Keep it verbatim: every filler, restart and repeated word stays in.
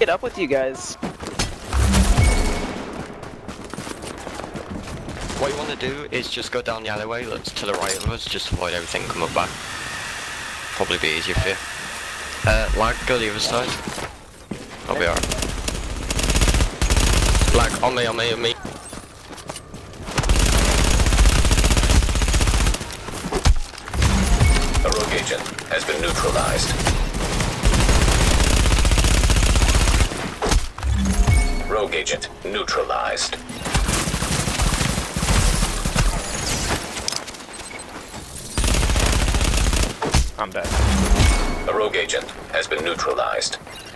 meet up with you guys. What you want to do is just go down the alleyway that's to the right of us, just avoid everything coming back. Probably be easier for you. Uh, lag, go the other side. I'll be alright. Lag, on me, on me, on me. A rogue agent has been neutralized. Rogue agent neutralized. I'm dead. A rogue agent has been neutralized.